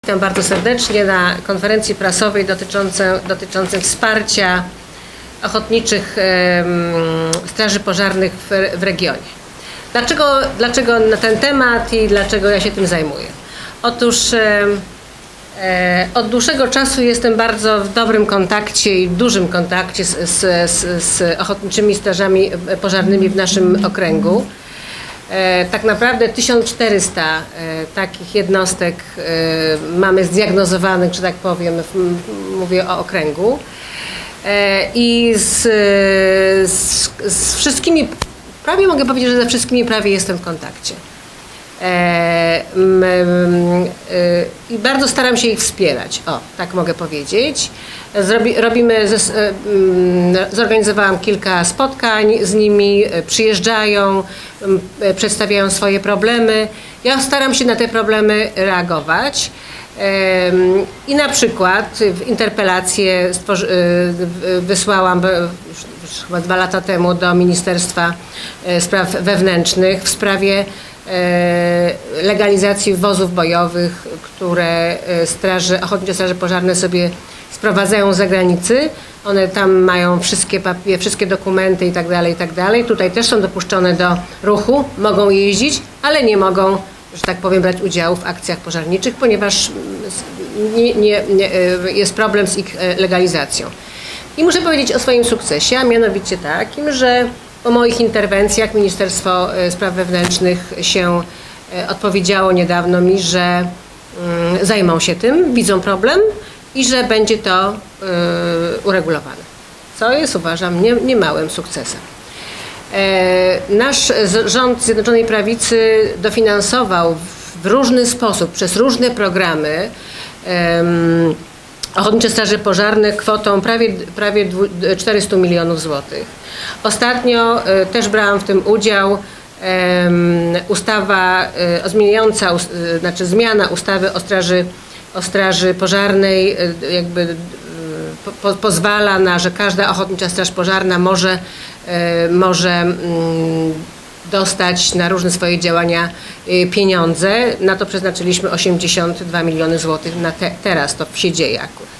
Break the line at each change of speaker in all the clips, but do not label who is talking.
Witam bardzo serdecznie na konferencji prasowej dotyczącej wsparcia ochotniczych straży pożarnych w regionie. Dlaczego na ten temat i dlaczego ja się tym zajmuję? Otóż od dłuższego czasu jestem bardzo w dobrym kontakcie i dużym kontakcie z ochotniczymi strażami pożarnymi w naszym okręgu. Tak naprawdę 1400 takich jednostek mamy zdiagnozowanych, że tak powiem, mówię o okręgu. I z wszystkimi, prawie mogę powiedzieć, że ze wszystkimi prawie jestem w kontakcie. I bardzo staram się ich wspierać, o, tak mogę powiedzieć. Zorganizowałam kilka spotkań z nimi, przyjeżdżają, przedstawiają swoje problemy. Ja staram się na te problemy reagować. I na przykład w interpelację wysłałam już chyba 2 lata temu do Ministerstwa Spraw Wewnętrznych w sprawie legalizacji wozów bojowych, które ochotnicze straże pożarne sobie sprowadzają z zagranicy. One tam mają wszystkie dokumenty itd., itd. Tutaj też są dopuszczone do ruchu, mogą jeździć, ale nie mogą, że tak powiem, brać udziału w akcjach pożarniczych, ponieważ jest problem z ich legalizacją. I muszę powiedzieć o swoim sukcesie, a mianowicie takim, że po moich interwencjach Ministerstwo Spraw Wewnętrznych się odpowiedziało niedawno mi, że zajmą się tym, widzą problem i że będzie to uregulowane. Co jest, uważam, niemałym sukcesem. Nasz rząd Zjednoczonej Prawicy dofinansował w różny sposób, przez różne programy ochotnicze straże pożarne kwotą prawie 400 milionów złotych. Ostatnio też brałam w tym udział. Ustawa zmiana ustawy o straży pożarnej jakby pozwala na, że każda ochotnicza straż pożarna może dostać na różne swoje działania pieniądze. Na to przeznaczyliśmy 82 miliony złotych. Teraz to się dzieje akurat.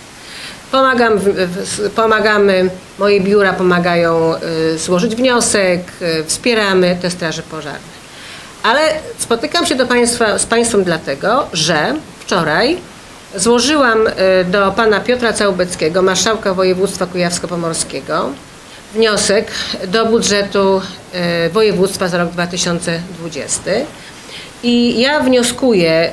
Pomagamy, moje biura pomagają złożyć wniosek, wspieramy te straże pożarne. Ale spotykam się z Państwem dlatego, że wczoraj złożyłam do pana Piotra Całubeckiego, marszałka województwa kujawsko-pomorskiego, wniosek do budżetu województwa za rok 2020 i ja wnioskuję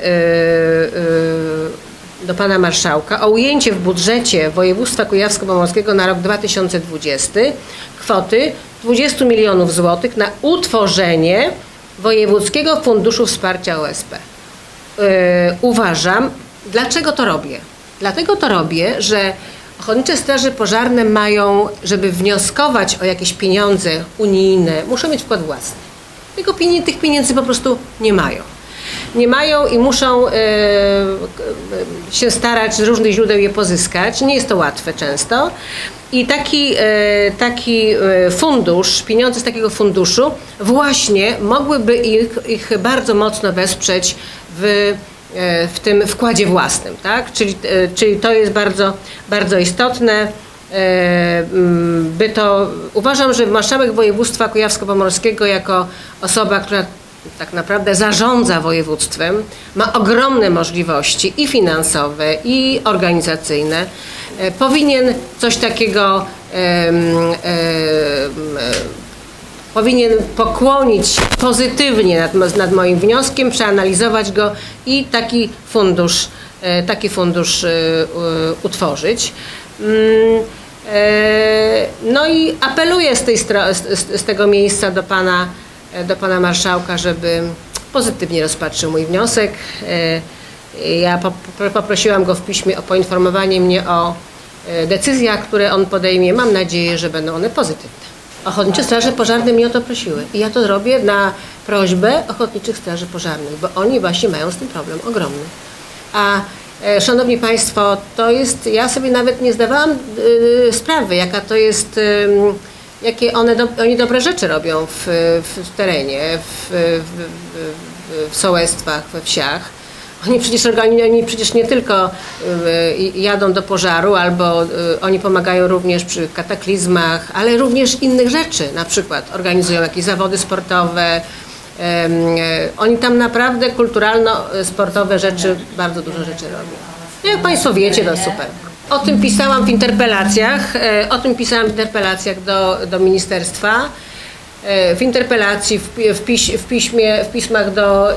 do pana marszałka o ujęcie w budżecie województwa kujawsko-pomorskiego na rok 2020 kwoty 20 milionów złotych na utworzenie Wojewódzkiego Funduszu Wsparcia OSP. Uważam, dlaczego to robię? Dlatego to robię, że ochotnicze straże pożarne mają, żeby wnioskować o jakieś pieniądze unijne, muszą mieć wkład własny. Tych pieniędzy po prostu nie mają. Nie mają i muszą się starać z różnych źródeł je pozyskać. Nie jest to łatwe często. I taki fundusz, pieniądze z takiego funduszu właśnie mogłyby ich bardzo mocno wesprzeć w tym wkładzie własnym, tak? Czyli to jest bardzo, bardzo istotne. Uważam, że marszałek województwa kujawsko-pomorskiego jako osoba, która tak naprawdę zarządza województwem, ma ogromne możliwości i finansowe, i organizacyjne. Powinien coś takiego powinien pokłonić pozytywnie nad moim wnioskiem, przeanalizować go i taki fundusz utworzyć. No i apeluję z tego miejsca do pana marszałka, żeby pozytywnie rozpatrzył mój wniosek. Ja poprosiłam go w piśmie o poinformowanie mnie o decyzjach, które on podejmie. Mam nadzieję, że będą one pozytywne. Ochotnicze straże pożarne mnie o to prosiły i ja to robię na prośbę ochotniczych straży pożarnych, bo oni właśnie mają z tym problem ogromny. A szanowni Państwo, to jest, ja sobie nawet nie zdawałam sprawy, jaka to jest, jakie oni dobre rzeczy robią w terenie, w sołectwach, we wsiach. Oni przecież nie tylko jadą do pożaru, albo oni pomagają również przy kataklizmach, ale również innych rzeczy. Na przykład organizują jakieś zawody sportowe. Oni tam naprawdę kulturalno-sportowe rzeczy, bardzo dużo rzeczy robią. No jak Państwo wiecie, to super. O tym pisałam w interpelacjach do ministerstwa. W interpelacji, w pismach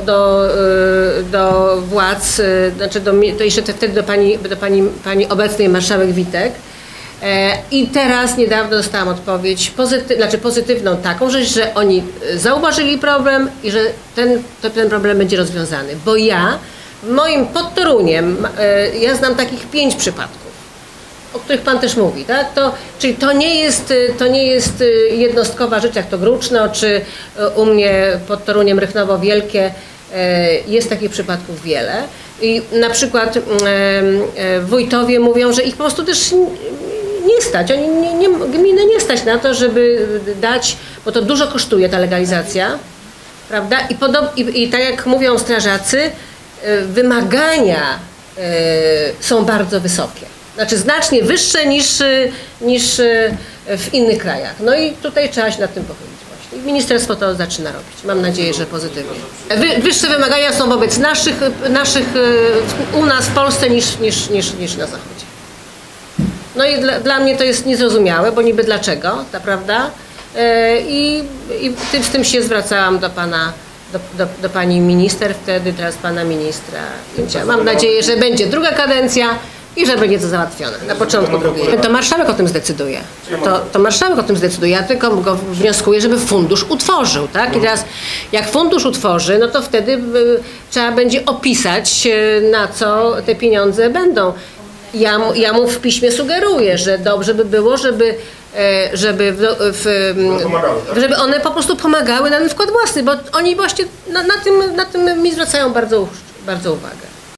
do władz, znaczy to jeszcze wtedy do pani obecnej marszałek Witek. I teraz niedawno dostałam odpowiedź pozytywną taką, że oni zauważyli problem i że ten problem będzie rozwiązany. Bo ja w moim pod Toruniem, ja znam takich 5 przypadków, o których Pan też mówi, tak? Czyli to nie jest jednostkowa rzecz jak to Gruczno, czy u mnie pod Toruniem Rychnowo Wielkie, jest takich przypadków wiele. I na przykład wójtowie mówią, że ich po prostu też nie stać, gminy nie stać na to, żeby dać, bo to dużo kosztuje ta legalizacja, prawda? I tak jak mówią strażacy, wymagania są bardzo wysokie. Znaczy znacznie wyższe niż w innych krajach. No i tutaj trzeba się nad tym pochylić właśnie. I ministerstwo to zaczyna robić. Mam nadzieję, że pozytywnie. Wyższe wymagania są wobec naszych u nas w Polsce niż na Zachodzie. No i dla mnie to jest niezrozumiałe, bo niby dlaczego, ta prawda? I z tym się zwracałam do pani minister wtedy, teraz pana ministra. Mam nadzieję, że będzie druga kadencja i że będzie to załatwione na początku drugiej. To marszałek o tym zdecyduje. To marszałek o tym zdecyduje. Ja tylko go wnioskuję, żeby fundusz utworzył, tak? I teraz jak fundusz utworzy, no to wtedy trzeba będzie opisać, na co te pieniądze będą. Ja mu w piśmie sugeruję, że dobrze by było, żeby one po prostu pomagały na ten wkład własny, bo oni właśnie na tym mi zwracają bardzo uwagę.